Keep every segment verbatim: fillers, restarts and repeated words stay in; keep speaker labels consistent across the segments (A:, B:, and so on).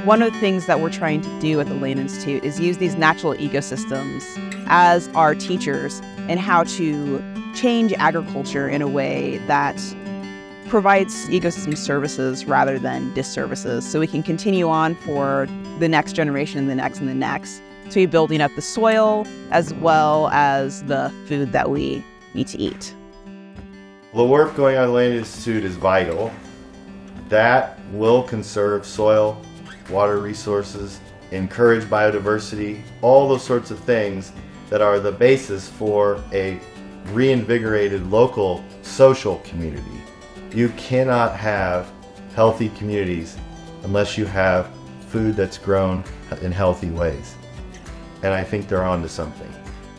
A: One of the things that we're trying to do at the Land Institute is use these natural ecosystems as our teachers in how to change agriculture in a way that provides ecosystem services rather than disservices, so we can continue on for the next generation and the next and the next to be building up the soil as well as the food that we need to eat.
B: The work going on at the Land Institute is vital. That will conserve soil, water resources, encourage biodiversity, all those sorts of things that are the basis for a reinvigorated local social community. You cannot have healthy communities unless you have food that's grown in healthy ways. And I think they're on to something.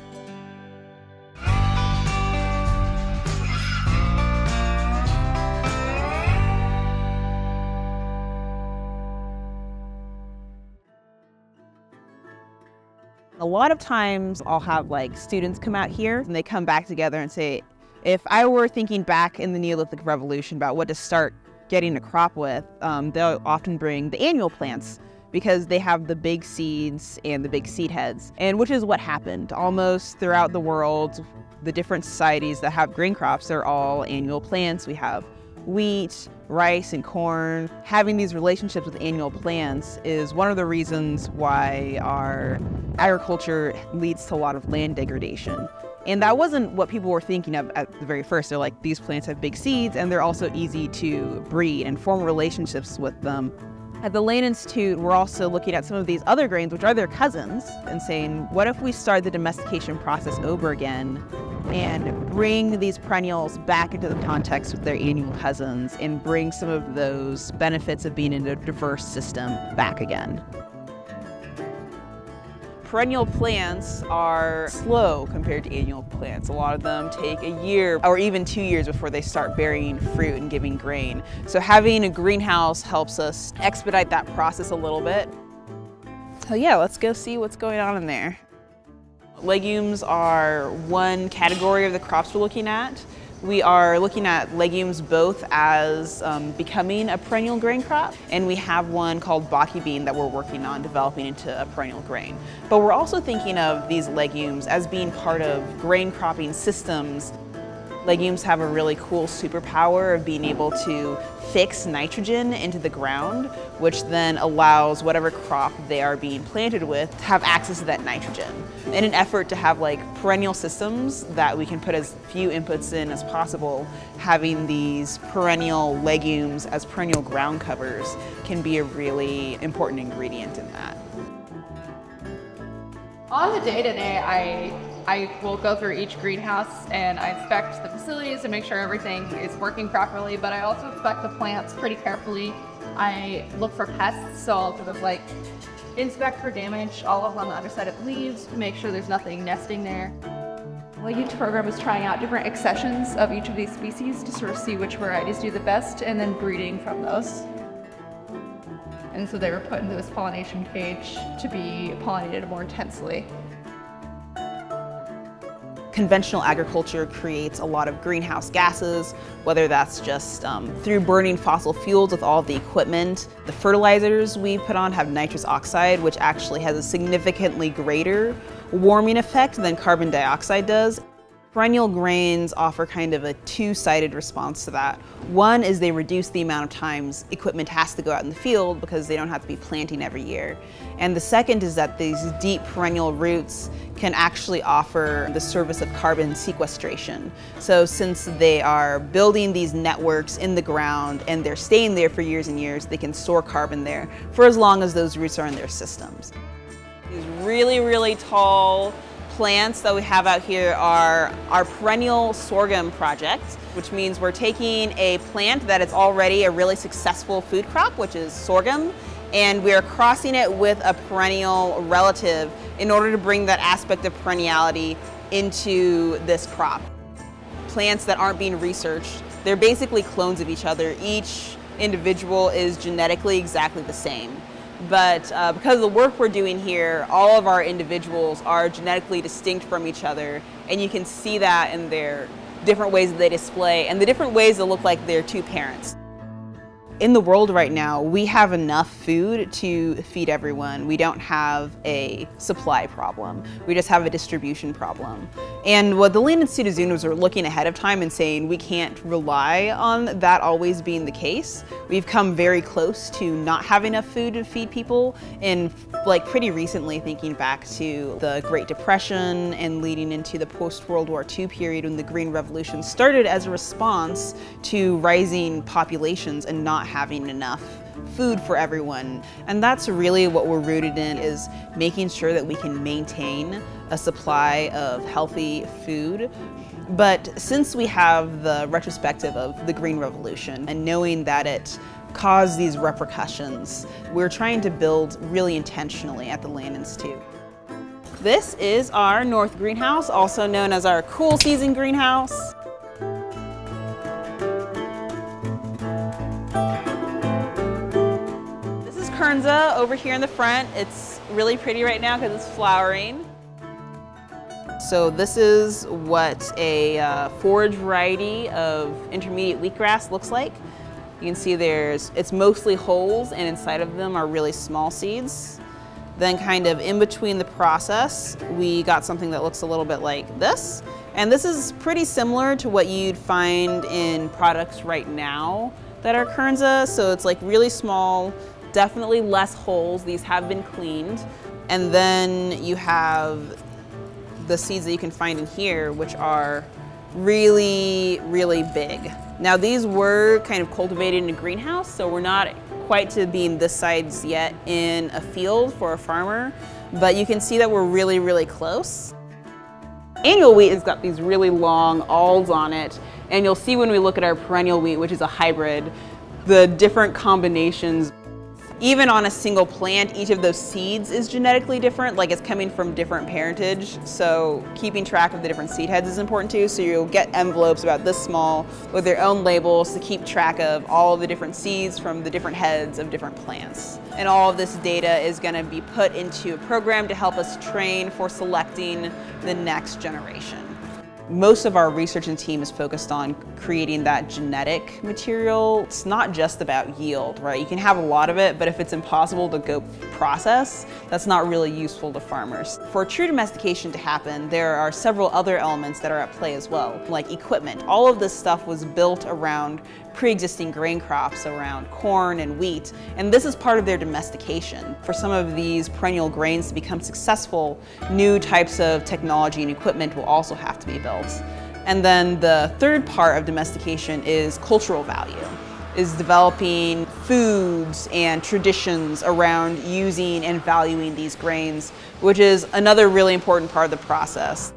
A: A lot of times I'll have like students come out here and they come back together and say, if I were thinking back in the Neolithic Revolution about what to start getting a crop with, um, they'll often bring the annual plants because they have the big seeds and the big seed heads, and which is what happened almost throughout the world. The different societies that have grain crops are all annual plants. We have wheat, rice, and corn. Having these relationships with annual plants is one of the reasons why our agriculture leads to a lot of land degradation. And that wasn't what people were thinking of at the very first. They're like, these plants have big seeds and they're also easy to breed and form relationships with them. At the Land Institute, we're also looking at some of these other grains, which are their cousins, and saying, what if we start the domestication process over again and bring these perennials back into the context with their annual cousins and bring some of those benefits of being in a diverse system back again. Perennial plants are slow compared to annual plants. A lot of them take a year or even two years before they start bearing fruit and giving grain. So having a greenhouse helps us expedite that process a little bit. So yeah, let's go see what's going on in there. Legumes are one category of the crops we're looking at. We are looking at legumes both as um, becoming a perennial grain crop, and we have one called baki bean that we're working on developing into a perennial grain. But we're also thinking of these legumes as being part of grain cropping systems. Legumes have a really cool superpower of being able to fix nitrogen into the ground, which then allows whatever crop they are being planted with to have access to that nitrogen. In an effort to have like perennial systems that we can put as few inputs in as possible, having these perennial legumes as perennial ground covers can be a really important ingredient in that.
C: On the day-to-day, I I will go through each greenhouse and I inspect the facilities to make sure everything is working properly, but I also inspect the plants pretty carefully. I look for pests, so I'll sort of like inspect for damage all of on the underside of the leaves to make sure there's nothing nesting there. The youth program is trying out different accessions of each of these species to sort of see which varieties do the best and then breeding from those. And so they were put into this pollination cage to be pollinated more intensely.
A: Conventional agriculture creates a lot of greenhouse gases, whether that's just um, through burning fossil fuels with all the equipment. The fertilizers we put on have nitrous oxide, which actually has a significantly greater warming effect than carbon dioxide does. Perennial grains offer kind of a two-sided response to that. One is they reduce the amount of times equipment has to go out in the field because they don't have to be planting every year. And the second is that these deep perennial roots can actually offer the service of carbon sequestration. So since they are building these networks in the ground and they're staying there for years and years, they can store carbon there for as long as those roots are in their systems. These really, really tall plants that we have out here are our perennial sorghum project, which means we're taking a plant that is already a really successful food crop, which is sorghum, and we're crossing it with a perennial relative in order to bring that aspect of perenniality into this crop. Plants that aren't being researched, they're basically clones of each other. Each individual is genetically exactly the same. But uh, because of the work we're doing here, all of our individuals are genetically distinct from each other, and you can see that in their different ways that they display and the different ways that look like their two parents. In the world right now, we have enough food to feed everyone. We don't have a supply problem. We just have a distribution problem. And what the Land Institute is doing is we're looking ahead of time and saying we can't rely on that always being the case. We've come very close to not having enough food to feed people, and like pretty recently, thinking back to the Great Depression and leading into the post-World War Two period when the Green Revolution started as a response to rising populations and not having enough food for everyone. And that's really what we're rooted in, is making sure that we can maintain a supply of healthy food. But since we have the retrospective of the Green Revolution and knowing that it caused these repercussions, we're trying to build really intentionally at the Land Institute. This is our North Greenhouse, also known as our cool season greenhouse. Kernza over here in the front. It's really pretty right now because it's flowering. So this is what a uh, forage variety of intermediate wheatgrass looks like. You can see there's, it's mostly holes, and inside of them are really small seeds. Then kind of in between the process, we got something that looks a little bit like this. And this is pretty similar to what you'd find in products right now that are Kernza. So it's like really small, definitely less holes. These have been cleaned. And then you have the seeds that you can find in here, which are really, really big. Now these were kind of cultivated in a greenhouse, so we're not quite to being this size yet in a field for a farmer, but you can see that we're really, really close. Annual wheat has got these really long awls on it, and you'll see when we look at our perennial wheat, which is a hybrid, the different combinations. Even on a single plant, each of those seeds is genetically different, like it's coming from different parentage. So keeping track of the different seed heads is important too. So you'll get envelopes about this small with their own labels to keep track of all of the different seeds from the different heads of different plants. And all of this data is going to be put into a program to help us train for selecting the next generation. Most of our research and team is focused on creating that genetic material. It's not just about yield, right? You can have a lot of it, but if it's impossible to go process, that's not really useful to farmers. For true domestication to happen, there are several other elements that are at play as well, like equipment. All of this stuff was built around pre-existing grain crops, around corn and wheat, and this is part of their domestication. For some of these perennial grains to become successful, new types of technology and equipment will also have to be built. And then the third part of domestication is cultural value, is developing foods and traditions around using and valuing these grains, which is another really important part of the process.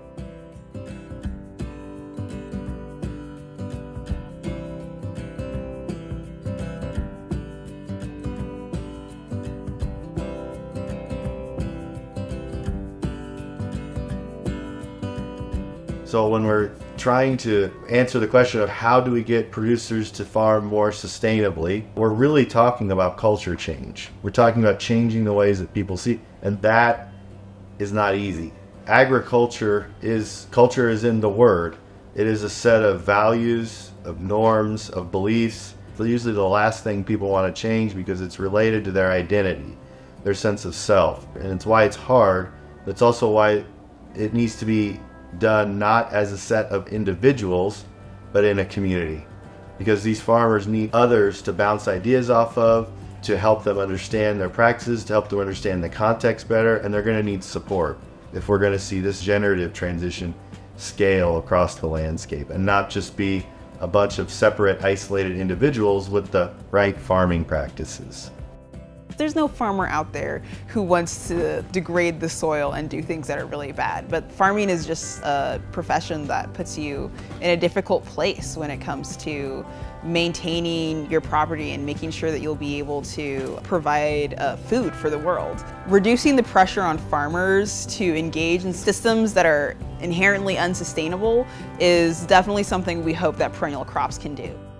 B: So when we're trying to answer the question of how do we get producers to farm more sustainably, we're really talking about culture change. We're talking about changing the ways that people see, and that is not easy. Agriculture is, culture is in the word. It is a set of values, of norms, of beliefs. It's usually the last thing people want to change because it's related to their identity, their sense of self. And it's why it's hard. It's also why it needs to be done not as a set of individuals, but in a community. Because these farmers need others to bounce ideas off of, to help them understand their practices, to help them understand the context better, and they're going to need support if we're going to see this generative transition scale across the landscape and not just be a bunch of separate, isolated individuals with the right farming practices.
A: There's no farmer out there who wants to degrade the soil and do things that are really bad, but farming is just a profession that puts you in a difficult place when it comes to maintaining your property and making sure that you'll be able to provide uh, food for the world. Reducing the pressure on farmers to engage in systems that are inherently unsustainable is definitely something we hope that perennial crops can do.